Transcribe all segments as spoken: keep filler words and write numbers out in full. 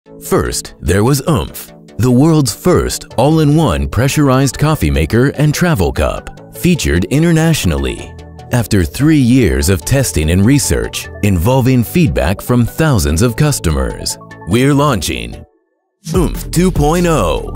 First, there was Oomph, the world's first all-in-one pressurized coffee maker and travel cup, featured internationally. After three years of testing and research involving feedback from thousands of customers, we're launching Oomph two point oh.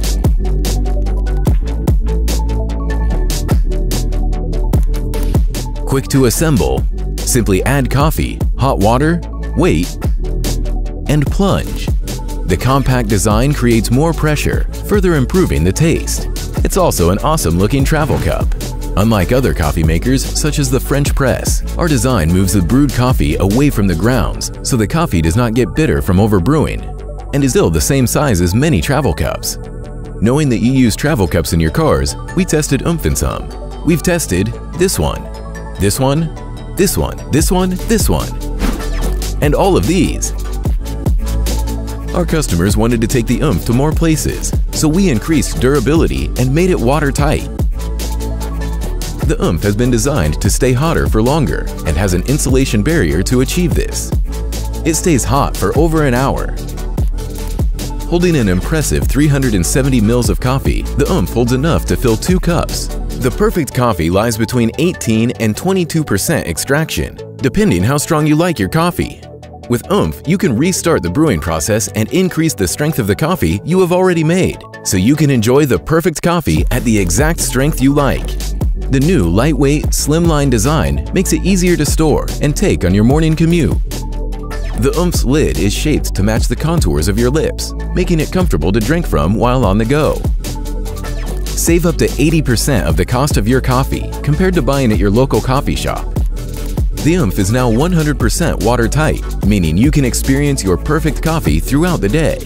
Quick to assemble, simply add coffee, hot water, wait, and plunge. The compact design creates more pressure, further improving the taste. It's also an awesome-looking travel cup. Unlike other coffee makers, such as the French press, our design moves the brewed coffee away from the grounds, so the coffee does not get bitter from overbrewing, and is still the same size as many travel cups. Knowing that you use travel cups in your cars, we tested Oomph and some. We've tested this one, this one, this one, this one, this one, and all of these. Our customers wanted to take the Oomph to more places, so we increased durability and made it watertight. The Oomph has been designed to stay hotter for longer and has an insulation barrier to achieve this. It stays hot for over an hour. Holding an impressive three hundred seventy milliliters of coffee, the Oomph holds enough to fill two cups. The perfect coffee lies between eighteen and twenty-two percent extraction, depending how strong you like your coffee. With Oomph, you can restart the brewing process and increase the strength of the coffee you have already made, so you can enjoy the perfect coffee at the exact strength you like. The new lightweight, slimline design makes it easier to store and take on your morning commute. The Oomph's lid is shaped to match the contours of your lips, making it comfortable to drink from while on the go. Save up to eighty percent of the cost of your coffee compared to buying at your local coffee shop. The Oomph is now one hundred percent watertight, meaning you can experience your perfect coffee throughout the day.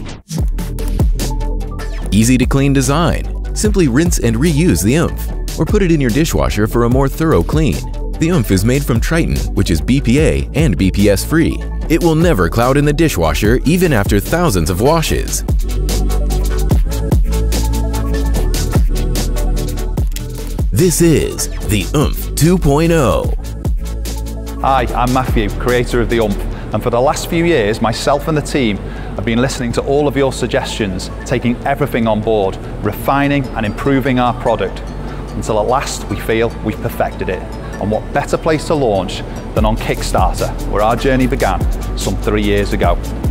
Easy to clean design. Simply rinse and reuse the Oomph, or put it in your dishwasher for a more thorough clean. The Oomph is made from Triton, which is B P A and B P S free. It will never cloud in the dishwasher even after thousands of washes. This is the Oomph two point oh. Hi, I'm Matthew, creator of the Oomph, and for the last few years, myself and the team have been listening to all of your suggestions, taking everything on board, refining and improving our product, until at last we feel we've perfected it. And what better place to launch than on Kickstarter, where our journey began some three years ago.